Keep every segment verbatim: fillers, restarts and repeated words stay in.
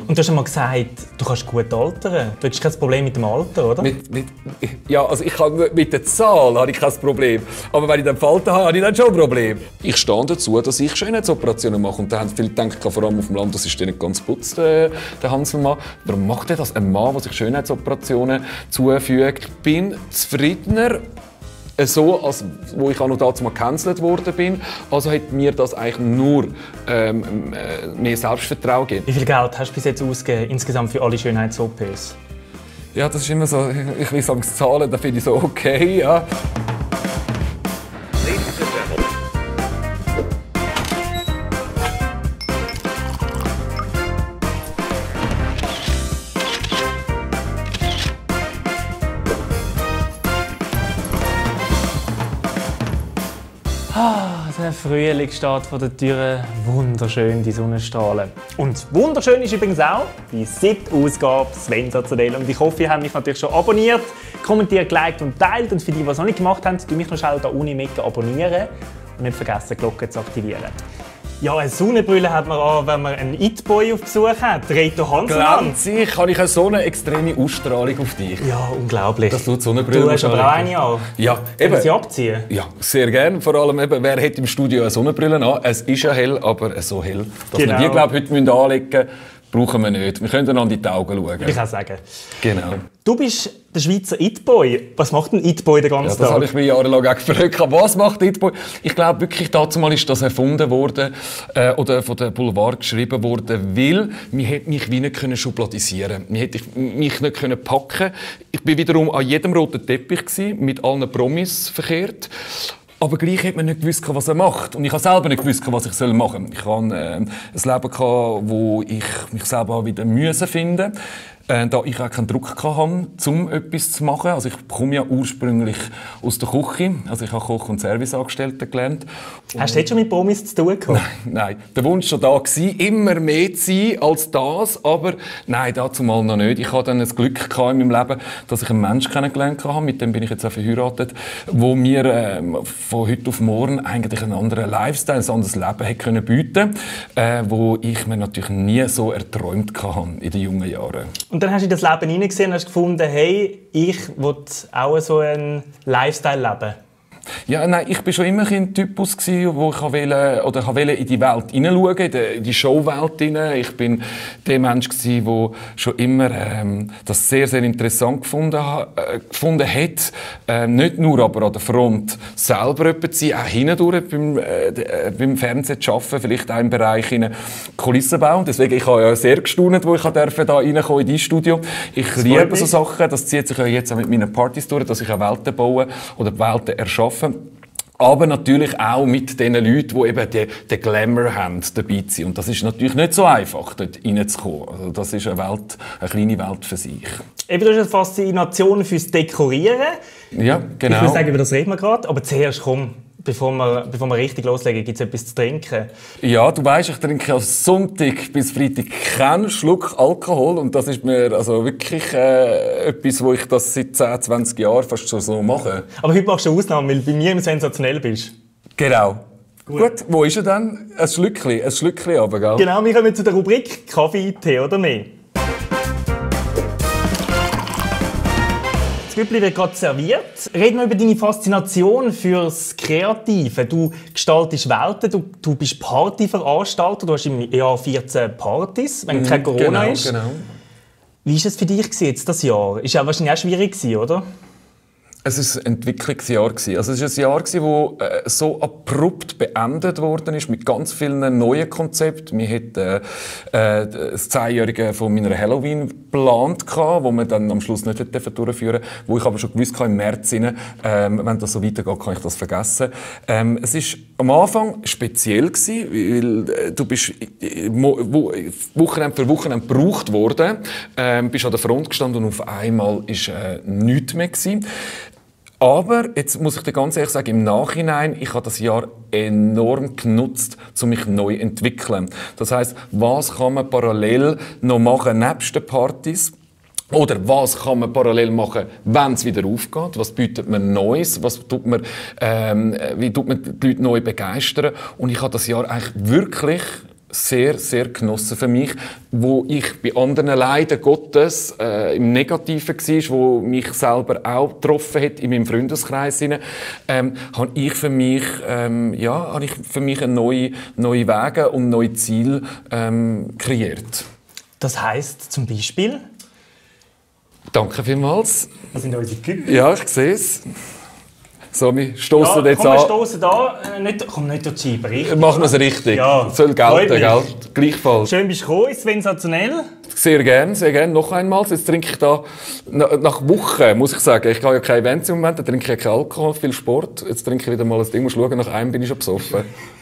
Und du hast einmal gesagt, du kannst gut altern. Du hast kein Problem mit dem Alter, oder? Mit, mit, ja, also ich habe mit der Zahl habe ich kein Problem. Aber wenn ich den Falten habe, habe ich dann schon ein Problem. Ich stehe dazu, dass ich Schönheitsoperationen mache. Und da haben viele gedacht, vor allem auf dem Land, das ist nicht ganz putzt, der, der Hanselmann. Warum macht er das? Ein Mann, der sich Schönheitsoperationen zufügt. Ich bin zufriedener, so, als wo ich auch noch dazu mal gecancelt worden bin. Also hat mir das eigentlich nur ähm, mehr Selbstvertrauen gegeben. Wie viel Geld hast du bis jetzt ausgegeben, insgesamt für alle Schönheits-O Ps? Ja, das ist immer so, ich will sagen, Zahlen, da finde ich so okay, ja. Ah, der Frühling steht vor der Tür, wunderschön die Sonnenstrahlen. Und wunderschön ist übrigens auch die siebte Ausgabe Sensationell. Und ich hoffe, ihr habt mich natürlich schon abonniert, kommentiert, geliked und teilt. Und für die, die es noch nicht gemacht haben, tun mich noch schnell da unten mit abonnieren und nicht vergessen, die Glocke zu aktivieren. Ja, eine Sonnenbrille hat man an, wenn man einen It-Boy auf Besuch hat. Reto Hanselmann. Glänzig, habe ich eine so eine extreme Ausstrahlung auf dich. Ja, unglaublich. Das tut Sonnenbrille. Du hast aber auch eine an. Ja, eben. eben. Sie abziehen? Ja, sehr gerne. Vor allem, eben, wer hat im Studio eine Sonnenbrille an? Es ist ja hell, aber so hell, dass genau. wir die, glaube ich, heute anlegen müssen, brauchen wir nicht. Wir können einander in die Augen schauen. Ich kann sagen. Genau. Du bist der Schweizer It-Boy. Was macht ein It-Boy den ganzen Ja, Tag? das habe ich mich jahrelang auch gefragt. Was macht It-Boy? Ich glaube wirklich, dazu mal ist das erfunden worden äh, oder von der Boulevard geschrieben worden, weil man hätte mich wie nicht können schubladisieren. Man hätte mich nicht können packen. Ich bin wiederum an jedem roten Teppich gewesen, mit allen Promis verkehrt. Aber gleich hat man nicht gewusst, was er macht. Und ich habe selber nicht gewusst, was ich machen soll. Ich hatte äh, ein Leben, wo ich mich selber wieder müssen finden musste. Äh, da ich auch keinen Druck hatte, um etwas zu machen. Also ich komme ja ursprünglich aus der Küche. Also ich habe Koch- und Serviceangestellte gelernt. Hast du jetzt schon mit Promis zu tun gehabt? Nein, nein. Der Wunsch war da gewesen, immer mehr zu sein als das. Aber nein, dazu mal noch nicht. Ich hatte dann das Glück gehabt in meinem Leben, dass ich einen Menschen kennengelernt habe. Mit dem bin ich jetzt auch verheiratet, wo mir äh, von heute auf morgen eigentlich einen anderen Lifestyle, ein anderes Leben hätte können bieten, äh, wo ich mir natürlich nie so erträumt hatte in den jungen Jahren. Und dann hast du in das Leben hineingesehen und hast gefunden, hey, ich will auch so einen Lifestyle leben. Ja, nein, ich war schon immer ein Typus, wo ich wollte, oder wollte in die Welt hineinschauen, in die Showwelt hinein. Ich bin der Mensch, der schon immer ähm, das sehr, sehr interessant gefunden, äh, gefunden hat. Ähm, nicht nur aber an der Front selber etwas zu sein, auch hindurch beim, äh, beim Fernsehen zu arbeiten, vielleicht auch im Bereich in Kulissen bauen. Deswegen, ich habe ja sehr gestaunt, wo ich da reinkommen in dein Studio. Ich das liebe so Sachen, das zieht sich ja jetzt auch mit meinen Partys durch, dass ich auch Welten baue oder Welten erschaffe. Aber natürlich auch mit den Leuten, die eben den, den Glamour haben, dabei zu sein. Und das ist natürlich nicht so einfach, dort reinzukommen. Also das ist eine Welt, eine kleine Welt für sich. Eben, du hast eine Faszination fürs Dekorieren. Ja, genau. Ich würde sagen, über das reden wir gerade. Aber zuerst, komm, bevor wir, bevor wir richtig loslegen, gibt es etwas zu trinken? Ja, du weisst, ich trinke am Sonntag bis Freitag keinen Schluck Alkohol. Und das ist mir also wirklich äh, etwas, wo ich das seit zehn, zwanzig Jahren fast schon so mache. Aber heute machst du eine Ausnahme, weil du bei mir im Sensationell bist. Genau. Gut. Gut, wo ist er dann? Ein Schlückchen, ein Schlückchen aber, gell? Genau, wir kommen zu der Rubrik Kaffee, Tee oder mehr. Das Güppli wird gerade serviert. Reden wir über deine Faszination fürs Kreative. Du gestaltest Welten, du, du bist Partyveranstalter, du hast im Jahr vierzehn Partys, wenn mm, kein Corona genau, ist. Genau. Wie war es für dich jetzt, das Jahr? Ist ja wahrscheinlich auch schwierig, oder? Es war ein Entwicklungsjahr. Also es war ein Jahr, das so abrupt beendet worden ist, mit ganz vielen neuen Konzepten. Wir hatten äh, das Zehnjährige von meiner Halloween geplant, wo wir dann am Schluss nicht durchführen durften, wo ich aber schon gewusst habe, im März rein, ähm, wenn das so weitergeht, kann ich das vergessen. Ähm, es war am Anfang speziell gewesen, weil du bist Wochenende für Wochenende gebraucht worden, ähm, bist an der Front gestanden und auf einmal ist äh, nichts mehr gewesen. Aber, jetzt muss ich dir ganz ehrlich sagen, im Nachhinein, ich habe das Jahr enorm genutzt, um mich neu zu entwickeln. Das heisst, was kann man parallel noch machen, nebst den Partys? Oder was kann man parallel machen, wenn es wieder aufgeht? Was bietet man Neues? Was tut man, ähm, wie tut man die Leute neu begeistern? Und ich habe das Jahr eigentlich wirklich sehr, sehr genossen für mich, wo ich bei anderen leider Gottes äh, im Negativen war, wo mich selber auch getroffen hat in meinem Freundeskreis, ähm, habe ich für mich, ähm, ja, habe ich für mich eine neue, neue Wege und neue Ziele ähm, kreiert. Das heisst zum Beispiel? Danke vielmals. Das sind unsere Küken. Ja, ich sehe es. So, wir stoßen ja, jetzt komm, an. Wir stoßen da, äh, nicht, komm nicht durch die Scheibe, richtig? Machen wir es richtig. Ja, soll gelten, gell? Gleichfalls. Schön bist du gekommen, ist sensationell. Sehr gerne, sehr gerne. Noch einmal. Jetzt trinke ich da, nach Wochen, muss ich sagen, ich habe ja keine Events im Moment, da trinke ich keinen Alkohol, viel Sport. Jetzt trinke ich wieder mal ein Ding, muss schauen, nach einem bin ich schon besoffen.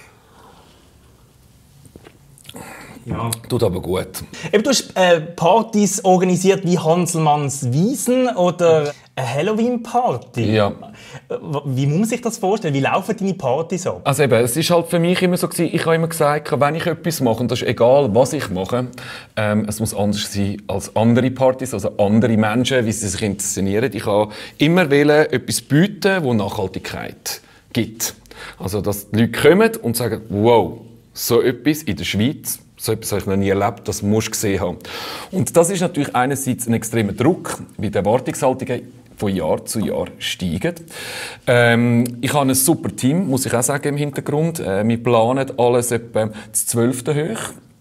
Ja. Tut aber gut. Eben, du hast äh, Partys organisiert wie Hanselmanns Wiesen oder eine Halloween-Party. Ja. Wie muss man sich das vorstellen? Wie laufen deine Partys ab? Also eben, es ist halt für mich immer so gewesen, ich habe immer gesagt, wenn ich etwas mache, und das ist egal, was ich mache, ähm, es muss anders sein als andere Partys, also andere Menschen, wie sie sich inszenieren. Ich habe immer wollen, etwas bieten, das Nachhaltigkeit gibt. Also, dass die Leute kommen und sagen, wow, so etwas in der Schweiz, so etwas habe ich noch nie erlebt, das musst du gesehen haben. Und das ist natürlich einerseits ein extremer Druck, weil die Erwartungshaltungen von Jahr zu Jahr steigen. Ähm, ich habe ein super Team, muss ich auch sagen, im Hintergrund. Äh, wir planen alles etwa das zwölfte hoch.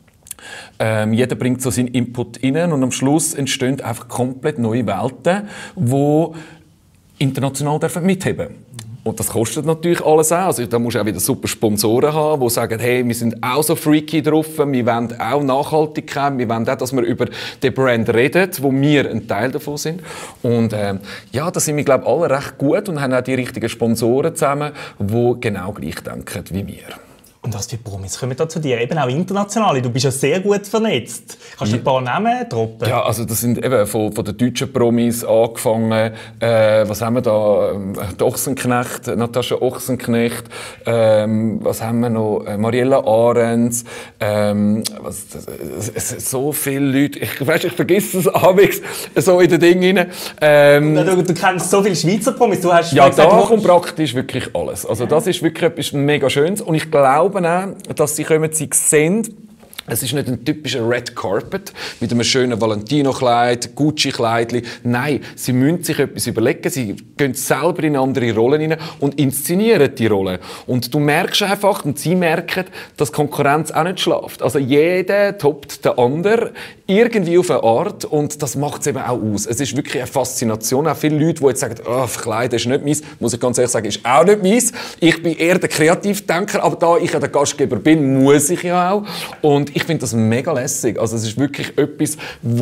Ähm, jeder bringt so seinen Input rein und am Schluss entstehen einfach komplett neue Welten, die international mitheben dürfen. Und das kostet natürlich alles auch. Also, da musst du auch wieder super Sponsoren haben, die sagen, hey, wir sind auch so freaky drauf, wir wollen auch Nachhaltigkeit, wir wollen auch, dass wir über den Brand reden, wo wir ein Teil davon sind. Und ähm, ja, da sind wir, glaube ich, alle recht gut und haben auch die richtigen Sponsoren zusammen, die genau gleich denken wie wir. Und was für Promis kommen da zu dir? Eben auch internationale. Du bist ja sehr gut vernetzt. Kannst du ein paar Namen droppen? Ja, also das sind eben von, von den deutschen Promis angefangen. Äh, was haben wir da? Die Ochsenknecht, Natascha Ochsenknecht. Ähm, was haben wir noch? Mariella Ahrens. Ähm, was, es sind so viele Leute. Ich weiss, ich vergesse es abends so in den Dingen. Ähm, du, du kennst so viele Schweizer Promis. Du hast ja, gesagt, da kommt praktisch wirklich alles. Also das ist wirklich etwas mega Schönes. Und ich glaube auch, dass sie kommen, sie sehen, es ist nicht ein typischer Red Carpet mit einem schönen Valentino-Kleid, Gucci-Kleidli. Nein, sie müssen sich etwas überlegen. Sie gehen selber in andere Rollen hinein und inszenieren die Rolle. Und du merkst einfach, und sie merken, dass die Konkurrenz auch nicht schlaft. Also jeder toppt den anderen irgendwie auf eine Art und das macht es eben auch aus. Es ist wirklich eine Faszination. Auch viele Leute, die jetzt sagen, oh, Kleid ist nicht meins, muss ich ganz ehrlich sagen, ist auch nicht meins. Ich bin eher der Kreativdenker, aber da ich ja der Gastgeber bin, muss ich ja auch. Und ich finde das mega lässig. Also es ist wirklich etwas,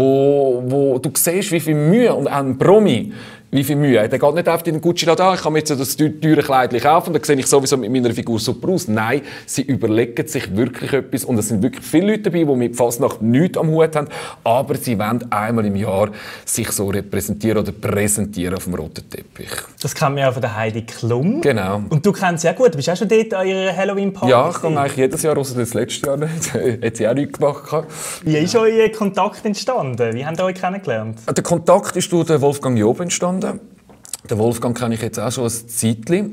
wo, wo du siehst, wie viel Mühe und auch ein Promi, wie viel Mühe. Der geht nicht auf den Gucci-Laden an, ich kann mir jetzt das teure Kleid kaufen und dann sehe ich sowieso mit meiner Figur super aus. Nein, sie überlegen sich wirklich etwas und es sind wirklich viele Leute dabei, die mit Fasnacht nichts am Hut haben, aber sie wollen einmal im Jahr sich so repräsentieren oder präsentieren auf dem roten Teppich. Das kennen wir ja von der Heidi Klum. Genau. Und du kennst sie ja gut. Du bist auch schon dort an ihrer Halloween-Party? Ja, ich gehe eigentlich jedes Jahr, außer das letzte Jahr nicht. Hat sie auch nichts gemacht. Wie ist euer Kontakt entstanden? Wie habt ihr euch kennengelernt? Der Kontakt ist durch Wolfgang Job entstanden. Den Wolfgang kenne ich jetzt auch schon ein Zeitchen.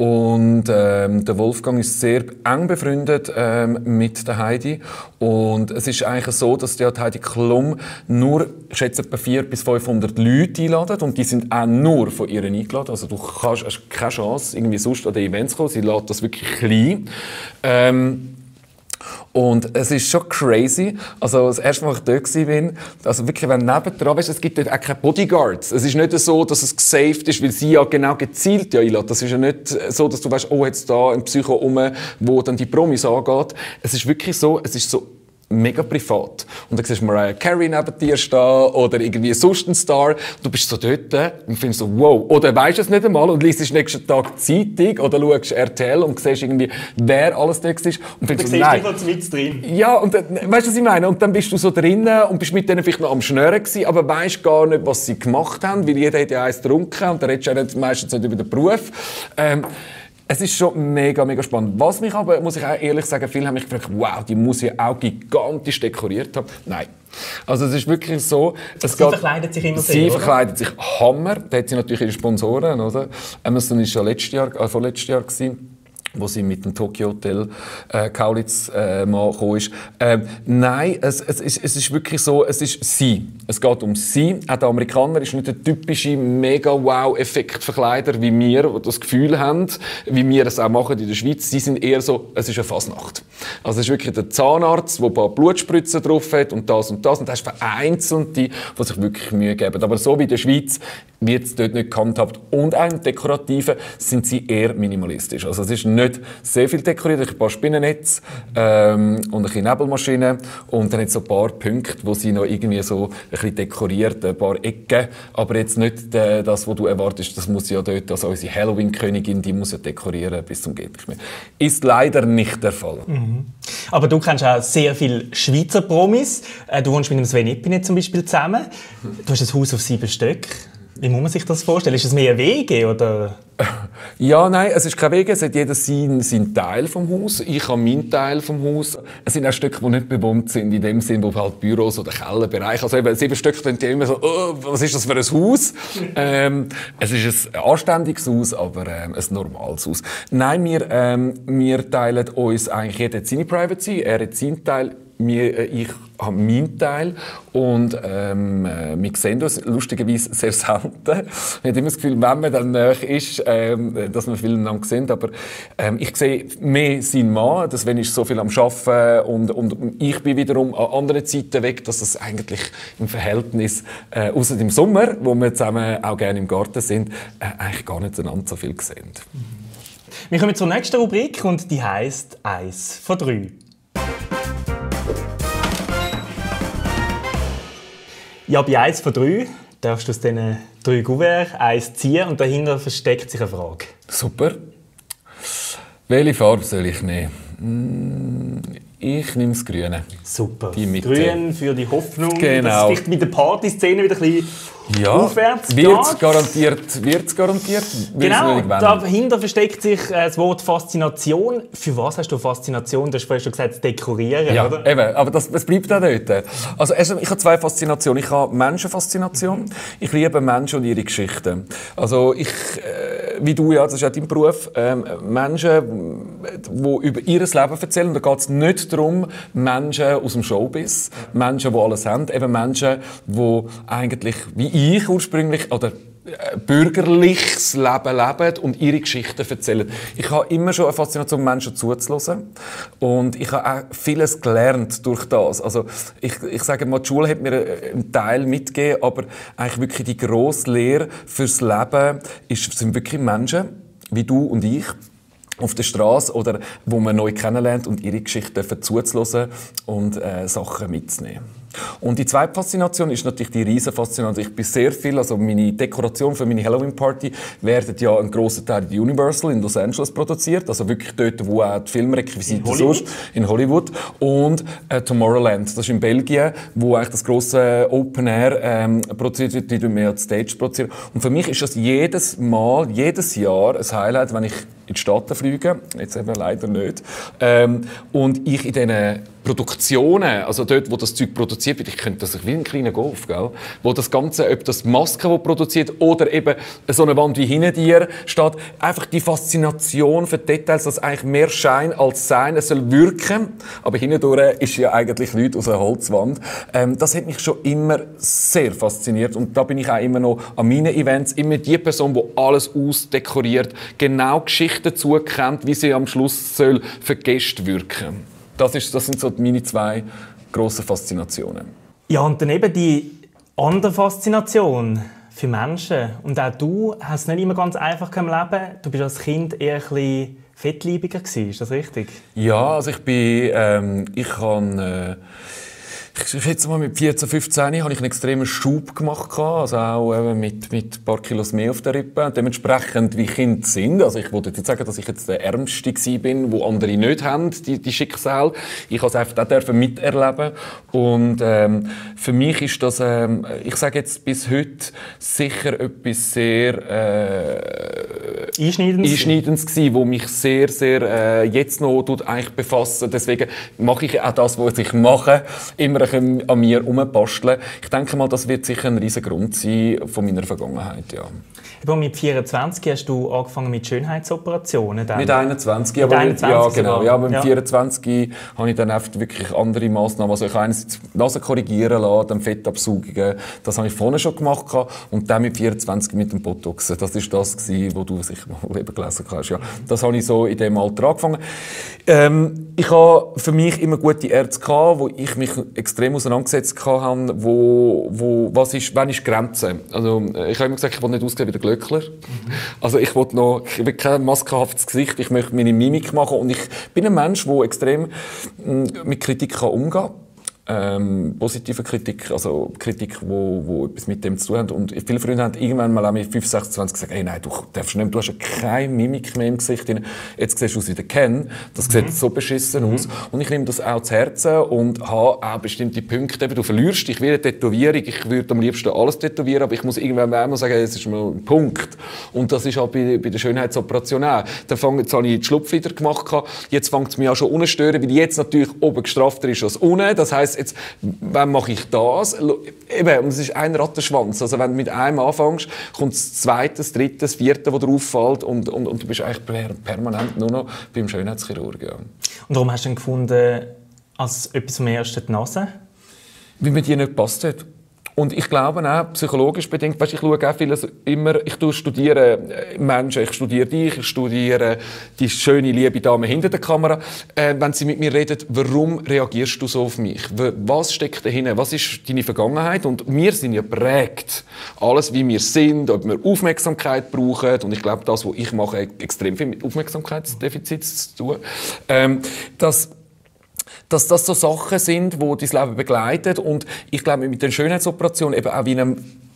Und ähm, der Wolfgang ist sehr eng befreundet ähm, mit der Heidi. Und es ist eigentlich so, dass die Heidi Klum nur, ich schätze, etwa vierhundert bis fünfhundert Leute einladen. Und die sind auch nur von ihr eingeladen. Also du kannst, hast keine Chance, irgendwie sonst an die Events zu kommen. Sie lädt das wirklich klein. Ähm, Und es ist schon crazy. Also, das erste Mal, als ich dort war, also wirklich, wenn nebendran, weißt, es gibt dort auch keine Bodyguards. Es ist nicht so, dass es gesaved ist, weil sie ja genau gezielt ja einlädt. Das ist ja nicht so, dass du weißt, oh, jetzt da ein Psycho rum, wo dann die Promis angeht. Es ist wirklich so, es ist so mega privat. Und dann siehst du Mariah Carey neben dir stehen oder irgendwie sonst ein Star. Du bist so dort und findest so, wow. Oder weisst es nicht einmal und liest nächsten Tag die Zeitung oder schaust R T L und siehst irgendwie, wer alles da ist. Und findest so, nein. Du siehst dich drin. Ja, und dann, weißt du, was ich meine? Und dann bist du so drinnen und bist mit denen vielleicht noch am Schnurren gewesen, aber weisst gar nicht, was sie gemacht haben, weil jeder hat ja eins getrunken und dann redest du ja nicht, meistens nicht über den Beruf. Ähm, Es ist schon mega, mega spannend. Was mich aber, muss ich auch ehrlich sagen, viele haben mich gefragt, wow, die muss ja auch gigantisch dekoriert haben. Nein. Also es ist wirklich so... Es sie geht, verkleidet sich immer Sie sehr, verkleidet sich Hammer. Da hat sie natürlich ihre Sponsoren, oder? Amazon war ja letztes Jahr, äh, vorletztes Jahr gewesen. wo sie mit dem Tokyo Hotel äh, Kaulitz äh, mal gekommen ist. Ähm, nein, es, es, ist, es ist wirklich so, es ist sie. Es geht um sie. Auch der Amerikaner ist nicht der typische Mega-Wow-Effekt-Verkleider wie wir, die das Gefühl haben, wie wir es auch machen in der Schweiz. Sie sind eher so, es ist eine Fasnacht. Also es ist wirklich der Zahnarzt, der ein paar Blutspritzen drauf hat und das und das. Und das ist Vereinzelte, die sich wirklich Mühe geben. Aber so wie in der Schweiz wird es dort nicht gehandhabt. Und auch im Dekorativen sind sie eher minimalistisch. Also es ist nicht sehr viel dekoriert, ein paar Spinnennetze ähm, und ein bisschen Nebelmaschinen und dann jetzt so ein paar Punkte, wo sie noch irgendwie so ein bisschen dekoriert, ein paar Ecken, aber jetzt nicht äh, das, was du erwartest, das muss ja dort, also unsere Halloween-Königin, die muss ja dekorieren bis zum geht nicht mehr. Ist leider nicht der Fall. Mhm. Aber du kennst auch sehr viele Schweizer Promis. Du wohnst mit dem Sven Ippinet zum Beispiel zusammen. Du hast ein Haus auf sieben Stück. Wie muss man sich das vorstellen? Ist es mehr Wege oder? Ja, nein, es ist kein Wege. Es hat jeder seinen, seinen Teil vom Haus. Ich habe meinen Teil vom Haus. Es sind auch Stücke, die nicht bewohnt sind, in dem Sinn, wo halt Büros oder Kellerbereich. Also eben, sieben Stücke sind immer so, oh, was ist das für ein Haus? ähm, es ist ein anständiges Haus, aber ähm, ein normales Haus. Nein, wir, ähm, wir teilen uns eigentlich, jeder hat seine Privacy, er hat seinen Teil. Wir, ich habe meinen Teil und ähm, wir sehen uns lustigerweise sehr selten. Ich habe immer das Gefühl, wenn man dann nahe ist, ähm, dass wir viel miteinander sehen. Aber ähm, ich sehe mehr seinen Mann, dass wenn ich so viel am Arbeiten und, und ich bin wiederum an anderen Zeiten weg, dass es eigentlich im Verhältnis, äh, außer im Sommer, wo wir zusammen auch gerne im Garten sind, äh, eigentlich gar nicht einander so viel sehen. Wir kommen zur nächsten Rubrik und die heisst «Eins von drei». Ja, bei eins von drei darfst du aus diesen drei Kuverts eins ziehen und dahinter versteckt sich eine Frage. Super. Welche Farbe soll ich nehmen? Ich nehme das Grüne. Super. Die Mitte. Grün für die Hoffnung, genau. dass es vielleicht mit der Partyszene wieder ein bisschen ja, aufwärts wird's geht. Garantiert, wird's garantiert. Genau, dahinter versteckt sich das Wort Faszination. Für was hast du Faszination? Du hast vorhin schon gesagt, das Dekorieren, ja, oder? Eben, aber das, das bleibt auch dort. Also, also ich habe zwei Faszinationen. Ich habe Menschenfaszination. Ich liebe Menschen und ihre Geschichten. Also ich, äh, wie du, ja, das ist auch dein Beruf, ähm, Menschen, die über ihr Leben erzählen. Da geht es nicht darum, Menschen aus dem Showbiz, Menschen, die alles haben, eben Menschen, die eigentlich, wie ich ursprünglich, oder bürgerliches Leben leben und ihre Geschichten erzählen. Ich habe immer schon eine Faszination, Menschen zuzuhören. Und ich habe auch vieles gelernt durch das. Also ich, ich sage mal, die Schule hat mir einen Teil mitgegeben, aber eigentlich wirklich die grosse Lehre fürs Leben ist, sind wirklich Menschen, wie du und ich, auf der Straße oder wo man neu kennenlernt und ihre Geschichten zuzuhören und äh, Sachen mitzunehmen. Und die zweite Faszination ist natürlich die Riesenfaszination. Ich bin sehr viel, also meine Dekoration für meine Halloween-Party werden ja ein grosser Teil in Universal in Los Angeles produziert, also wirklich dort, wo auch die Filmrequisite so ist, in Hollywood. Und äh, Tomorrowland, das ist in Belgien, wo eigentlich das grosse Open Air ähm, produziert wird, die tun wir ja die Stage produzieren. Und für mich ist das jedes Mal, jedes Jahr ein Highlight, wenn ich in die Staaten fliege, jetzt eben leider nicht, ähm, und ich in diesen Produktionen, also dort, wo das Zeug produziert wird, ich könnte das wie ein kleiner Golf, gell? Wo das Ganze, ob das Maske, die produziert, oder eben so eine Wand wie hinter dir steht, einfach die Faszination für Details, dass eigentlich mehr Schein als Sein, es soll wirken, aber hindurch ist ja eigentlich nichts aus einer Holzwand. Ähm, das hat mich schon immer sehr fasziniert und da bin ich auch immer noch an meinen Events immer die Person, die alles ausdekoriert, genau Geschichten zukennt, wie sie am Schluss soll für Gäste wirken. Das, ist, das sind so meine zwei grossen Faszinationen. Ja, und dann eben die andere Faszination für Menschen. Und auch du hast es nicht immer ganz einfach im Leben. Du bist als Kind eher ein bisschen fettleibiger gewesen, ist das richtig? Ja, also ich bin, ähm, ich habe, äh, ich schätze mal mit vierzehn, fünfzehn habe ich einen extremen Schub gemacht, also auch äh, mit, mit ein paar Kilos mehr auf der Rippe. Und dementsprechend, wie Kinder sind, also ich wollte nicht sagen, dass ich jetzt der Ärmste bin, wo andere nicht haben, die, die Schicksal. Ich habe es einfach auch miterleben. Und ähm, für mich ist das, ähm, ich sage jetzt bis heute, sicher etwas sehr äh, Einschneidendes, Einschneidendes gewesen, wo mich sehr, sehr äh, jetzt noch tut eigentlich befassen. Deswegen mache ich auch das, was ich mache, immer ein können an mir herumbasteln. Ich denke mal, das wird sicher ein riesiger Grund sein von meiner Vergangenheit, ja. Aber mit vierundzwanzig hast du angefangen mit Schönheitsoperationen? Dann. Mit einundzwanzig, mit aber einundzwanzig ja, genau. Ja, aber mit ja. vierundzwanzig habe ich dann oft wirklich andere Massnahmen. Also ich habe einerseits die Nase korrigieren lassen, dann Fettabsaugungen. Das habe ich vorne schon gemacht und dann mit vierundzwanzig mit dem Botox. Das war das, was du sicher mal eben gelesen hast. Ja. Das habe ich so in diesem Alter angefangen. Ähm, ich habe für mich immer gute Ärzte gehabt, wo ich mich extrem auseinandergesetzt habe, wo, wo, was ist, wann ist die Grenze? Also ich habe immer gesagt, ich will nicht aussehen wie der Glöckler. Mhm. Also ich will noch, ich will kein maskenhaftes Gesicht, ich möchte meine Mimik machen und ich bin ein Mensch, der extrem mit Kritik umgehen kann. Ähm, positive Kritik, also Kritik, wo, wo etwas mit dem zu tun hat. Und viele Freunde haben irgendwann mal mit fünf, sechsundzwanzig gesagt, hey, nein, du darfst nicht, du hast ja keine Mimik mehr im Gesicht. Jetzt siehst du aus wie der Ken. Das mhm. sieht so beschissen mhm. aus. Und ich nehme das auch zu Herzen und habe auch bestimmte Punkte. Du verlierst, ich will eine Tätowierung, ich würde am liebsten alles tätowieren, aber ich muss irgendwann mal sagen, es ist mal ein Punkt. Und das ist auch bei, bei der Schönheitsoperation auch. Dann fang, jetzt habe ich die Schlupflider gemacht, jetzt fängt es mich auch schon unten zu stören, weil jetzt natürlich oben gestrafter ist als unten. Das heisst, jetzt, wann mache ich das? Eben, und es ist ein Rattenschwanz. Also wenn du mit einem anfängst, kommt das zweite, das dritte, das vierte, das dir auffällt und, und, und du bist eigentlich permanent nur noch beim Schönheitschirurgen. Ja. Und warum hast du dann gefunden, als etwas vom Ersten die Nase? Weil mir die nicht gepasst hat. Und ich glaube auch, psychologisch bedingt, weißt, ich schaue auch vieles immer, ich studiere Menschen, ich studiere dich, ich studiere die schöne, liebe Dame hinter der Kamera. Äh, wenn sie mit mir reden, warum reagierst du so auf mich? Was steckt dahinter? Was ist deine Vergangenheit? Und wir sind ja prägt. Alles, wie wir sind, ob wir Aufmerksamkeit brauchen. Und ich glaube, das, was ich mache, hat extrem viel mit Aufmerksamkeitsdefizit zu tun. Ähm, das dass das so Sachen sind, die dein Leben begleiten. Und ich glaube, mit der Schönheitsoperation eben auch wie eine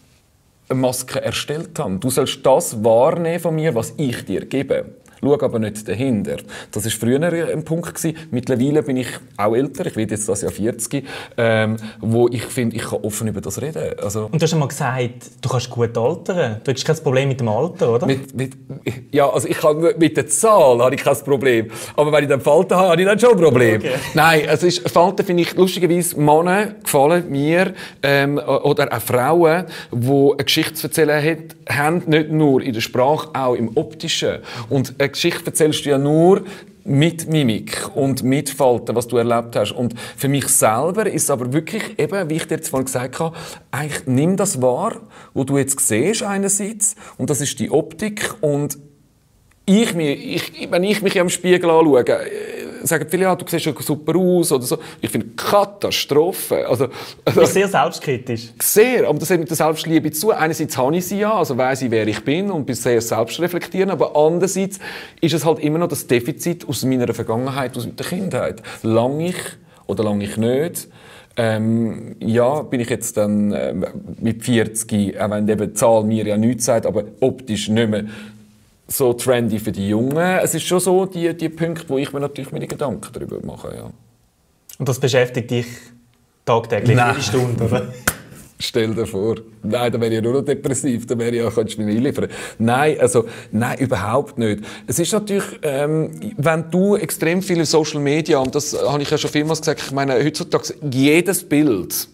Maske erstellt haben. Du sollst das wahrnehmen von mir, was ich dir gebe. Schau aber nicht dahinter. Das war früher ein Punkt gewesen. Mittlerweile bin ich auch älter, ich werde jetzt das Jahr vierzig, ähm, wo ich finde, ich kann offen über das reden. Also, und du hast einmal gesagt, du kannst gut altern. Du hast kein Problem mit dem Alter, oder? Mit, mit, ja, also ich kann, mit der Zahl habe ich kein Problem. Aber wenn ich dann Falten habe, habe ich dann schon ein Problem. Okay. Nein, es ist, Falten finde ich lustigerweise, Männer gefallen mir, ähm, oder auch Frauen, die eine Geschichte zu erzählen haben, nicht nur in der Sprache, auch im Optischen. Und eine Geschichte erzählst du ja nur mit Mimik und mit Falten, was du erlebt hast. Und für mich selber ist es aber wirklich, eben, wie ich dir jetzt vorhin gesagt habe, eigentlich nimm das wahr, was du jetzt siehst einerseits, und das ist die Optik. Und ich, ich, wenn ich mich im Spiegel anschaue, sagen viele, ja, du siehst ja super aus oder so. Ich finde Katastrophe. Also, also, du bist sehr selbstkritisch. Sehr, aber das hat mit der Selbstliebe zu. Einerseits habe ich sie ja, also weiss ich, wer ich bin und bin sehr selbstreflektierend, aber andererseits ist es halt immer noch das Defizit aus meiner Vergangenheit, aus der Kindheit. Lang ich oder lang ich nicht? Ähm, ja, bin ich jetzt dann äh, mit vierzig, auch wenn die Zahl mir ja nichts sagt, aber optisch nicht mehr so trendy für die Jungen. Es ist schon so die, die Punkte, wo ich mir natürlich meine Gedanken darüber mache. Ja. Und das beschäftigt dich tagtäglich, jede Stunde, oder? Stell dir vor. Nein, da wäre ich ja nur noch depressiv. Da wäre ich ja, könntest du mich nicht liefern. Nein, also, nein, überhaupt nicht. Es ist natürlich, ähm, wenn du extrem viele Social Media, und das habe ich ja schon vielmals gesagt, ich meine, heutzutage jedes Bild,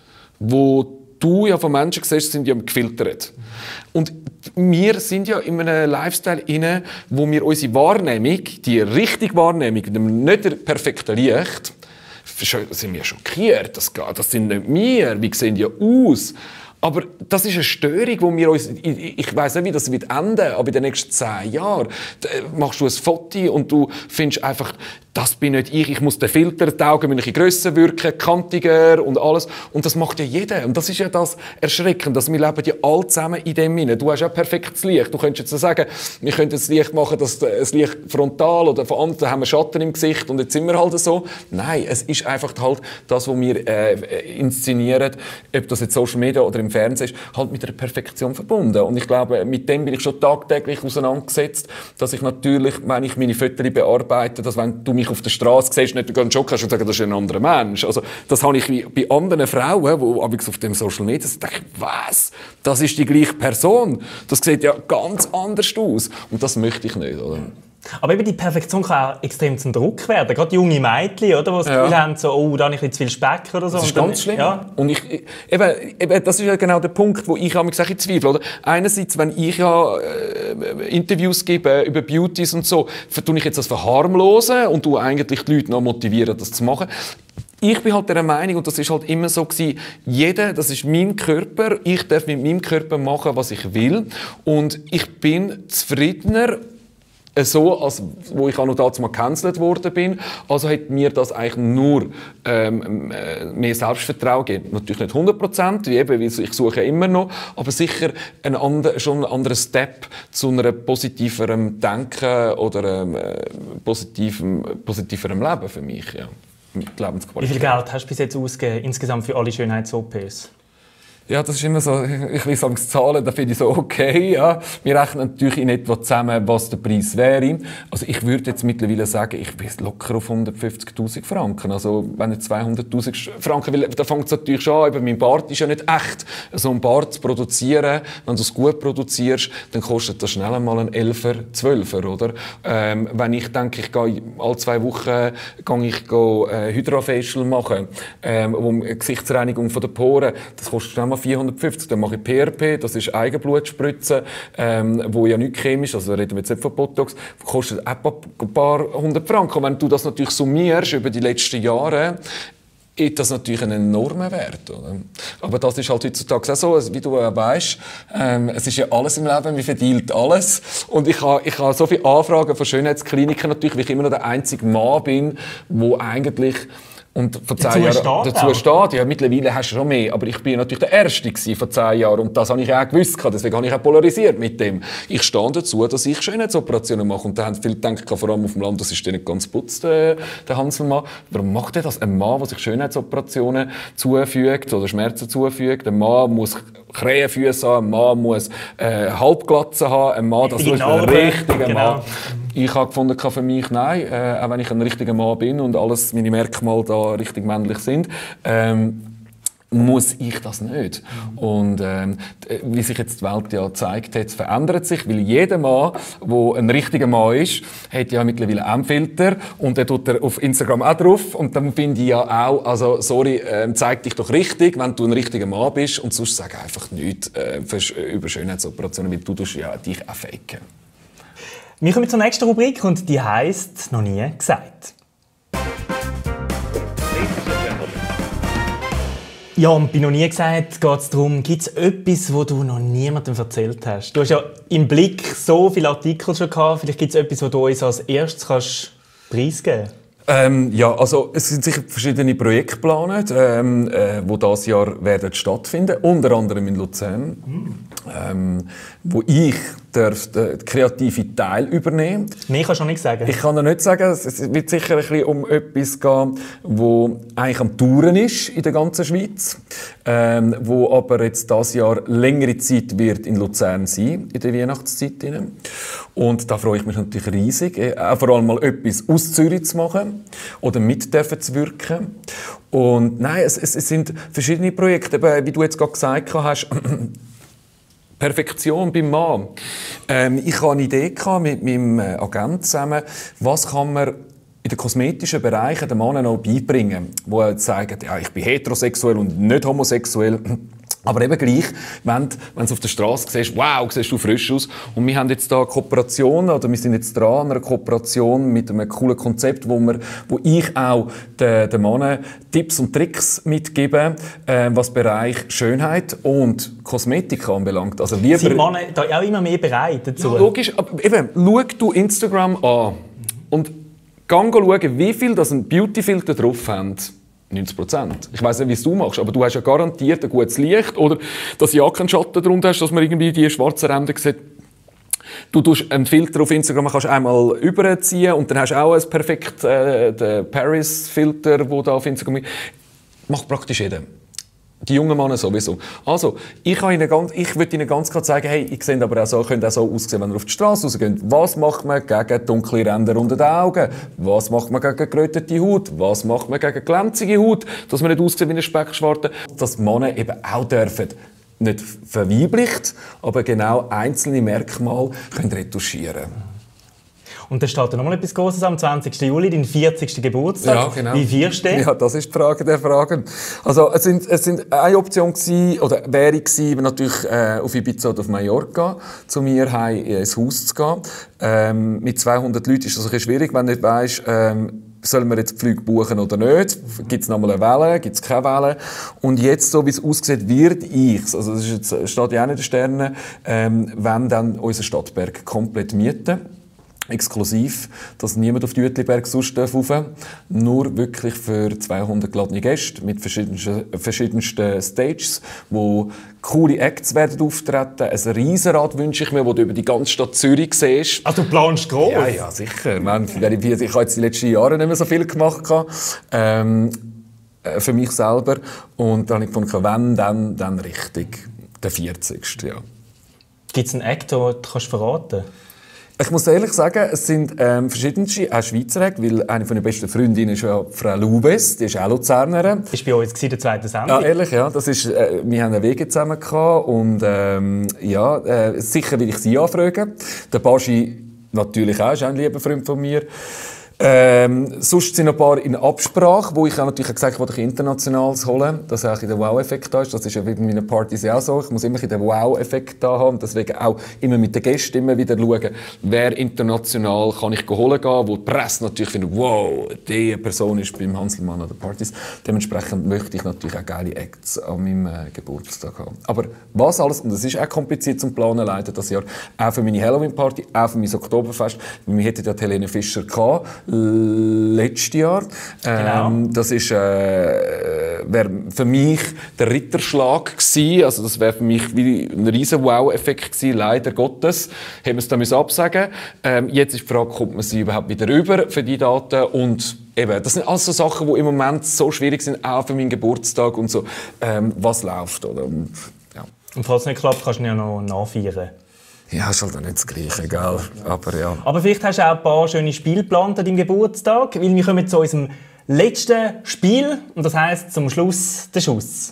wo du ja von Menschen siehst, sind ja gefiltert. Und wir sind ja in einem Lifestyle inne, wo wir unsere Wahrnehmung, die richtige Wahrnehmung, nicht der perfekte Licht, sind wir schockiert. Das, das sind nicht wir. Wie sehen die aus? Aber das ist eine Störung, wo wir uns, ich, ich weiss nicht, wie das wird enden, aber in den nächsten zehn Jahren machst du ein Foto und du findest einfach, das bin nicht ich, ich muss den Filter, die Augen müssen ein bisschen grösser wirken, kantiger und alles. Und das macht ja jeder. Und das ist ja das Erschreckende, dass wir leben ja alle zusammen in dem hinein. Du hast ja perfektes Licht. Du könntest jetzt sagen, wir könnten das Licht machen, dass das Licht frontal oder von anderen haben wir Schatten im Gesicht und jetzt sind wir halt so. Nein, es ist einfach halt das, was wir äh, inszenieren, ob das jetzt Social Media oder im Fernsehen ist, halt mit der Perfektion verbunden. Und ich glaube, mit dem bin ich schon tagtäglich auseinandergesetzt, dass ich natürlich, wenn ich meine Fotos bearbeite, dass wenn du mich auf der Straße siehst, nicht einen Schock hast und sagst, das ist ein anderer Mensch. Also, das habe ich bei anderen Frauen, die auf dem Social Media sind, denke ich, was? Das ist die gleiche Person. Das sieht ja ganz anders aus. Und das möchte ich nicht, oder? Aber eben die Perfektion kann auch extrem zum Druck werden. Gerade junge Mädchen, oder, die das Gefühl ja. haben, so, oh, da habe ich ein zu viel Speck oder so. Das ist und dann, ganz schlimm. Ja. Und ich, eben, eben, das ist ja genau der Punkt, wo ich mich in Zweifel, oder? Einerseits, wenn ich ja äh, Interviews gebe über Beauties und so, tue ich jetzt das verharmlosen und du eigentlich die Leute noch motivieren, das zu machen. Ich bin halt der Meinung, und das ist halt immer so gewesen, jeder, das ist mein Körper, ich darf mit meinem Körper machen, was ich will, und ich bin zufriedener so, als wo ich auch noch dazu mal gecancelt worden bin. Also hat mir das eigentlich nur ähm, mehr Selbstvertrauen gegeben. Natürlich nicht hundert Prozent, wie eben, ich suche immer noch, aber sicher ein ander, schon ein anderer Step zu einem positiveren Denken oder einem äh, positivem, positiveren Leben für mich. Ja. Mit Wie viel Geld hast du bis jetzt ausgegeben, insgesamt für alle Schönheits-O Ps? Ja, das ist immer so, ich will sagen, Zahlen, da finde ich so okay, ja. Wir rechnen natürlich in etwa zusammen, was der Preis wäre. Also ich würde jetzt mittlerweile sagen, ich bin locker auf hundertfünfzigtausend Franken. Also wenn nicht zweihunderttausend Franken, weil da fängt es natürlich schon an, mein Bart ist ja nicht echt. So einen Bart zu produzieren, wenn du es gut produzierst, dann kostet das schnell einmal ein Elfer, Zwölfer, oder? Ähm, wenn ich denke, ich gehe alle zwei Wochen gehe ich gehe, äh, Hydra-Facial machen, ähm, um Gesichtsreinigung von den Poren, das kostet schnell mal vierhundertfünfzig, dann mache ich P R P, das ist Eigenblutspritzen, ähm, wo ja nicht chemisch, also reden wir jetzt nicht von Botox, kostet auch ein paar hundert Franken. Und wenn du das natürlich summierst über die letzten Jahre, ist das natürlich ein enormer Wert. Oder? Aber das ist halt heutzutage auch so, wie du äh, weißt, ähm, es ist ja alles im Leben, man verdient alles. Und ich habe ich ha so viele Anfragen von Schönheitskliniken, natürlich, weil ich immer noch der einzige Mann bin, wo eigentlich und vor zehn Jahren dazu steht. Ja, mittlerweile hast du schon mehr. Aber ich bin natürlich der Erste gewesen vor zehn Jahren. Und das habe ich auch gewusst. Deswegen habe ich auch polarisiert mit dem. Ich stehe dazu, dass ich Schönheitsoperationen mache. Und da haben viele gedacht, vor allem auf dem Land, das ist nicht ganz putzt, äh, der Hanselmann. Warum macht er das? Ein Mann, der sich Schönheitsoperationen zufügt oder Schmerzen zufügt. Ein Mann muss Krähenfüße haben. Ein Mann muss äh, Halbglatze haben. Ein Mann, das muss ein richtiger genau. Mann. Ich habe gefunden, für mich nein, äh, auch wenn ich ein richtiger Mann bin und alles meine Merkmale da richtig männlich sind, ähm, muss ich das nicht. Und ähm, wie sich jetzt die Welt ja gezeigt hat, verändert sich, weil jeder Mann, der ein richtiger Mann ist, hat ja mittlerweile auch einen Filter und der tut er auf Instagram auch drauf. Und dann finde ich ja auch, also sorry, äh, zeig dich doch richtig, wenn du ein richtiger Mann bist, und sonst sag einfach nichts äh, über Schönheitsoperationen, weil du tust ja dich auch faken. Wir kommen zur nächsten Rubrik und die heisst «Noch nie gesagt». Ja, und bei «Noch nie gesagt» geht es darum, gibt es etwas, das du noch niemandem erzählt hast? Du hast ja im Blick so viele Artikel schon gehabt, vielleicht gibt es etwas, das du uns als erstes kannst preisgeben kannst? Ähm, ja, also es sind sicher verschiedene Projekte geplant, ähm, äh, die dieses Jahr werden stattfinden, unter anderem in Luzern, mm. ähm, wo ich darf den kreativen Teil übernehmen. Mehr kannst du noch nicht sagen. Ich kann noch nicht sagen, es wird sicher ein bisschen um etwas gehen, wo eigentlich am Touren ist in der ganzen Schweiz, ähm, wo aber jetzt dieses Jahr längere Zeit wird in Luzern sein, in der Weihnachtszeit. Und da freue ich mich natürlich riesig, auch vor allem mal etwas aus Zürich zu machen oder mit zu wirken. Und nein, es, es, es sind verschiedene Projekte, wie du jetzt gerade gesagt hast. Perfektion beim Mann. Ähm, ich hatte eine Idee mit meinem Agent zusammen, was kann man in den kosmetischen Bereichen den Männern noch beibringen, wo er sagt, ja, ich bin heterosexuell und nicht homosexuell. Aber eben gleich, wenn du es auf der Straße siehst, wow, siehst du frisch aus. Und wir haben jetzt da eine Kooperation, oder wir sind jetzt dran an einer Kooperation mit einem coolen Konzept, wo, wir, wo ich auch den, den Männern Tipps und Tricks mitgebe, äh, was Bereich Schönheit und Kosmetik anbelangt. Also lieber, sind Männer da auch immer mehr bereit dazu? Ja, logisch. Aber eben, schau du Instagram an und geh schauen, wie viel das ein Beautyfilter drauf haben. neunzig Prozent. Ich weiss nicht, wie es du machst, aber du hast ja garantiert ein gutes Licht oder dass du ja keinen Schatten darunter hast, dass man irgendwie die schwarzen Ränder sieht. Du tust einen Filter auf Instagram, kannst einmal überziehen und dann hast du auch ein perfekt äh, den Paris-Filter, der da auf Instagram ist. Macht praktisch jeder. Die jungen Männer sowieso. Also, ich, kann Ihnen ganz, ich würde Ihnen ganz klar zeigen, hey, ich sehe aber auch so, könnt auch so aussehen, wenn ihr auf die Straße rausgeht. Was macht man gegen dunkle Ränder unter den Augen? Was macht man gegen gerötete Haut? Was macht man gegen glänzige Haut? Dass man nicht aussieht wie eine Speckschwarte. Dass Männer eben auch dürfen, nicht verweiblicht, aber genau einzelne Merkmale können retuschieren. Und dann steht noch mal etwas Grosses am zwanzigsten Juli, dein vierzigsten Geburtstag. Ja, genau. Wie feierst du den? Ja, das ist die Frage der Fragen. Also es sind, es sind eine Option gewesen, oder wäre gewesen, natürlich äh, auf Ibiza oder auf Mallorca zu mir heim ins Haus zu gehen. Ähm, mit zweihundert Leuten ist das ein bisschen schwierig, wenn du nicht weisst, ähm, sollen wir jetzt Flüge buchen oder nicht? Gibt es nochmal eine Welle? Gibt es keine Welle? Und jetzt, so wie es aussieht, wird ich, also das ist jetzt, steht ja auch nicht in den Sternen, ähm, wenn dann unser Stadtberg komplett mieten. Exklusiv, dass niemand auf die Uetliberg sonst rauf darf. Nur wirklich für zweihundert geladene Gäste mit verschiedensten, verschiedensten Stages, wo coole Acts werden auftreten. Ein Riesenrad wünsche ich mir, wo du über die ganze Stadt Zürich siehst. Also du planst groß? Ja, ja, sicher. Ich, ich habe jetzt die letzten Jahre nicht mehr so viel gemacht. Ähm, für mich selber. Und dann habe ich gefunden, wenn, dann, dann richtig der vierzigste Ja. Gibt es einen Act, den du kannst verraten kannst? Ich muss ehrlich sagen, es sind ähm, verschiedenste, auch Schweizer Acts, weil eine von den besten Freundinnen ist ja Frau Lubes, die ist auch Luzernerin. Das war bei uns in der zweiten Sendung. Ja, ehrlich, ja. Das ist, äh, wir haben einen Weg zusammen gehabt und ähm, ja, äh, sicher will ich sie anfragen. Der Baschi natürlich auch, ist auch ein lieber Freund von mir. Ähm, sonst sind noch ein paar in Absprache, wo ich auch natürlich gesagt habe, ich internationales holen, dass auch der Wow-Effekt da ist. Das ist ja wie bei meinen Partys auch so. Ich muss immer den Wow-Effekt da haben. Deswegen auch immer mit den Gästen immer wieder schauen, wer international kann ich holen gehen, wo die Presse natürlich findet, wow, diese Person ist beim Hanselmann an den Partys. Dementsprechend möchte ich natürlich auch geile Acts an meinem äh, Geburtstag haben. Aber was alles, und das ist auch kompliziert zum Planen leider das Jahr, auch für meine Halloween-Party, auch für mein Oktoberfest, weil wir hätten ja Helene Fischer gehabt, letztes Jahr. Genau. Ähm, das ist äh, wäre für mich der Ritterschlag gewesen. Also das wäre für mich wie ein riesen Wow-Effekt gewesen. Leider Gottes haben wir es da müssen absagen. Ähm, jetzt ist die Frage, kommt man sie überhaupt wieder rüber für die Daten? Und eben, das sind alles so Sachen, die im Moment so schwierig sind, auch für meinen Geburtstag und so. Ähm, was läuft, oder? Und, ja. Und falls es nicht klappt, kannst du ihn ja noch nachfeiern. Ja, ist halt nicht das Gleiche, gell? Aber ja. Aber vielleicht hast du auch ein paar schöne Spiele geplant an deinem Geburtstag, weil wir kommen zu unserem letzten Spiel und das heisst zum Schluss der Schuss.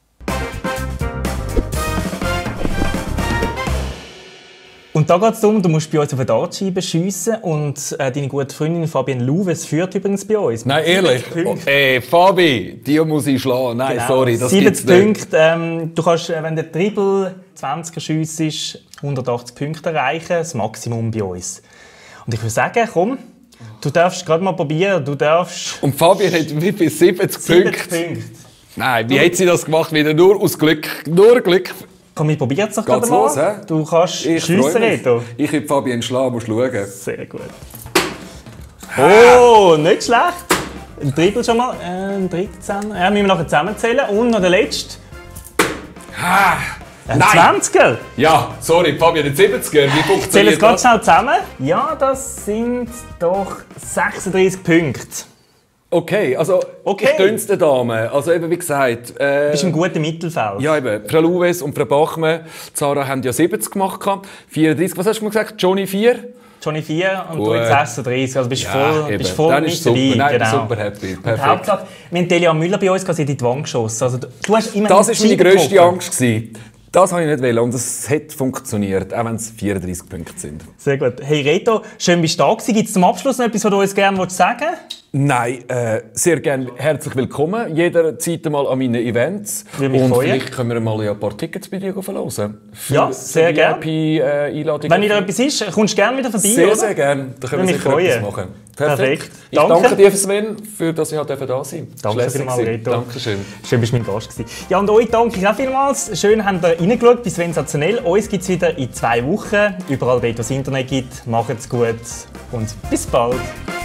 Und da geht es darum, du musst bei uns auf eine Dartscheibe schiessen und äh, deine gute Freundin Fabienne Louves führt übrigens bei uns. Nein, ehrlich? Oh, ey, Fabi, die muss ich schlagen. Nein, genau. sorry, das siebzig gibt's Punkte. Ähm, du kannst, wenn der Triple zwanziger schiessest, hundertachtzig Punkte erreichen, das Maximum bei uns. Und ich würde sagen, komm, du darfst gerade mal probieren, du darfst... Und Fabienne hat wie viel? siebzig Punkte? Punkte. Nein, wie du... hat sie das gemacht? Wieder nur aus Glück. Nur Glück. Komm, wir probieren es doch gerade los, mal. He? Du kannst ich schiessen, Reto. Ich will Fabienne schlagen, musst schauen. Sehr gut. Oh, nicht schlecht. Ein Triple schon mal. Äh, ein dreizehn. Ja, müssen wir nachher zusammenzählen. Und noch der letzte. Ah, ein zwanziger. Ja, sorry, Fabienne, siebziger. Wie funktioniert Zähl es ganz das? schnell zusammen. Ja, das sind doch sechsunddreißig Punkte. Okay, also okay. Ich gönn's der Dame. Also eben, wie gesagt... Äh, du bist im guten Mittelfeld. Ja, eben. Frau Louves und Frau Bachmann, Sarah haben ja siebzig gemacht. vierunddreißig, was hast du mir gesagt? Johnny vier? Johnny vier und du jetzt sechsunddreißig. Also bist ja, voll, bist voll dann nicht ist super. dabei. Nein, genau. super happy. Perfekt. Hauptsache, wir haben Delia Müller bei uns in die Wand geschossen. Also, du hast immer das war meine grösste getroffen. Angst. Gewesen. Das wollte ich nicht wollen und es hat funktioniert, auch wenn es vierunddreißig Punkte sind. Sehr gut. Hey Reto, schön bist du da gewesen. Gibt es zum Abschluss noch etwas, was du uns gerne sagen willst? Nein, äh, sehr gerne herzlich willkommen. Jederzeit mal an meinen Events. Würde mich und freuen. vielleicht können wir mal ein paar Tickets bei dir verlosen. Ja, sehr gerne. Äh, Wenn wieder etwas ist, kommst du gerne wieder vorbei, Sehr, oder? sehr gerne. Da können wir sicher freuen. etwas machen. Perfekt. Perfekt. Ich danke. danke dir, Sven, für dass ich halt da sein durfte. Danke vielmals, Reto. Dankeschön. Schön, bist du mein Gast gewesen. Ja, und euch danke ich auch vielmals. Schön, habt ihr reingeschaut, bis sensationell. Uns gibt es wieder in zwei Wochen. Überall, wo es Internet gibt. Macht's gut und bis bald.